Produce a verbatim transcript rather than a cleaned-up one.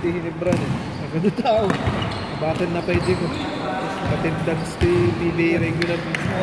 ti Hinebra eh. Nagano tao. Kabakan na pwede ko. Attendance ti P B A regular.